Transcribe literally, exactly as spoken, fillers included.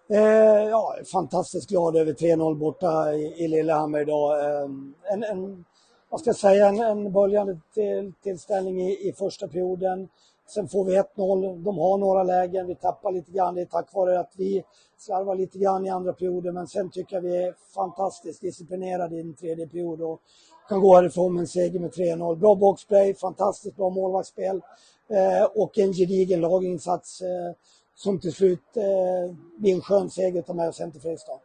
Eh, ja, fantastiskt glad över tre noll borta i, i Lillehammer idag. Eh, en, en, vad ska jag säga, en, en böljande till, tillställning i, i första perioden. Sen får vi ett noll. De har några lägen. Vi tappar lite grann. Det är tack vare att vi slarvar lite grann i andra perioden. Men sen tycker jag vi är fantastiskt disciplinerade i den tredje period och kan gå härifrån med en seger med tre noll. Bra boxplay, fantastiskt bra målvaktsspel. Eh, och en gedigen laginsats eh, som till slut eh, blir en skön seger att ta med oss hem till Fredrikstad.